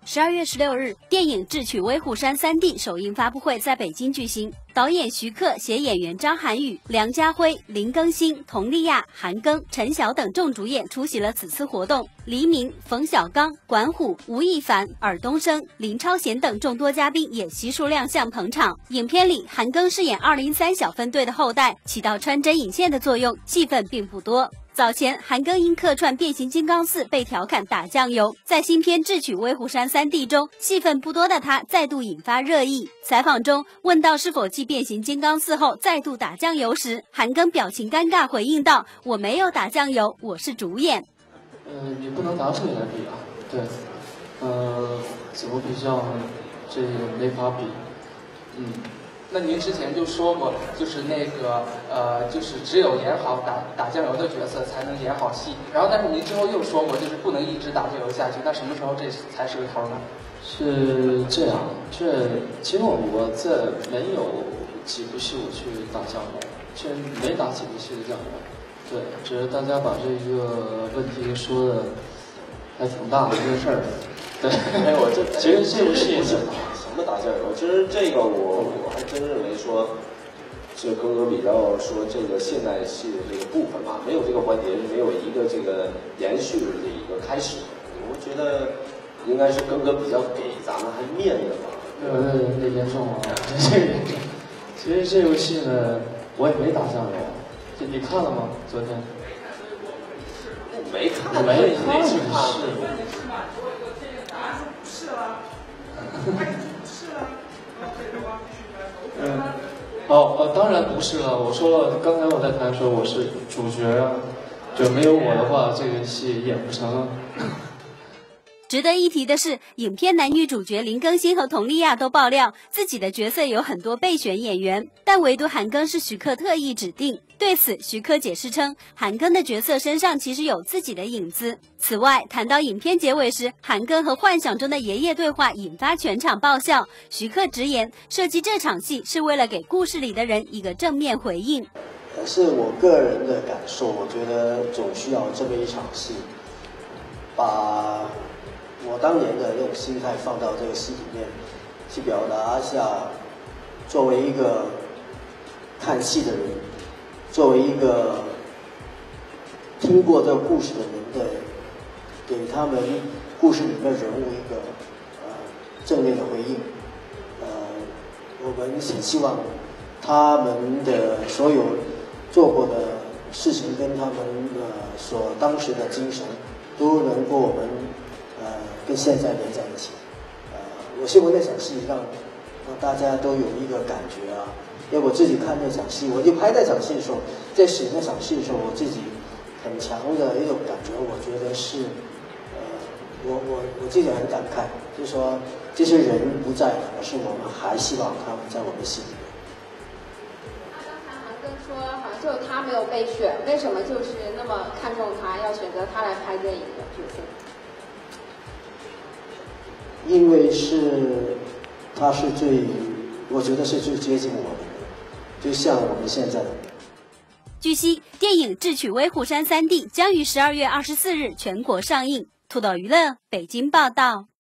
12月16日，电影《智取威虎山3D》首映发布会在北京举行。导演徐克携演员张涵予、梁家辉、林更新、佟丽娅、韩庚、陈晓等众主演出席了此次活动。黎明、冯小刚、管虎、吴亦凡、尔冬升、林超贤等众多嘉宾也悉数亮相捧场。影片里，韩庚饰演203小分队的后代，起到穿针引线的作用，戏份并不多。早前，韩庚因客串变形金刚4被调侃打酱油，在新片《智取威虎山3D》中，戏份不多的他再度引发热议。采访中问到是否继变形金刚4后再度打酱油时，韩庚表情尴尬回应道：“我没有打酱油，我是主演。” 你不能拿这个来比啊，对，怎么比较呢？这个没法比， 那您之前就说过，就是那个就是只有演好打酱油的角色才能演好戏，然后但是您之后又说过，就是不能一直打酱油下去，那什么时候这才是个头呢？ 是这样，其实我在没有几部戏我去打酱油，确实没打几部戏的酱油，对，只是大家把这个问题说的还挺大的一个事儿，对， 没有， 其实这个戏不是什么打酱油，其实这个我还真认为说，这更多比较说这个现代戏的这个部分嘛，没有这个环节，没有一个这个延续的这一个开始，我觉得应该是更多比较给咱们还面子吧。 那严重了，这个严重。其实这部戏呢，我也没打酱油，你看了吗？昨天？ 没看， 没看。当然不是了。我说了，刚才我在谈说我是主角啊，就没有我的话，这个戏演不成。 值得一提的是，影片男女主角林更新和佟丽娅都爆料自己的角色有很多备选演员，但唯独韩庚是徐克特意指定。对此，徐克解释称，韩庚的角色身上其实有自己的影子。此外，谈到影片结尾时，韩庚和幻想中的爷爷对话引发全场爆笑，徐克直言，设计这场戏是为了给故事里的人一个正面回应。 是我个人的感受，我觉得总需要这么一场戏，把我当年的那种心态放到这个戏里面，去表达一下，作为一个看戏的人，作为一个听过这个故事的人的，给他们故事里面人物一个正面的回应。我们很希望他们的所有做过的事情跟他们所当时的精神都能够我们跟现在连在一起。我希望那场戏让大家都有一个感觉啊。因为我自己看那场戏，我就拍那场戏的时候，在写那场戏的时候，我自己很强的一种感觉，我觉得是，我自己很感慨，就是说这些人不在了，可是我们还希望他们在我们心里面。 刚才韩庚说，好像就他没有被选，为什么就是那么看重他，要选择他来拍电影的角色？ 因为他是我觉得是最接近我们的，就像我们现在。 据悉，电影《智取威虎山3D》将于12月24日全国上映。土豆娱乐北京报道。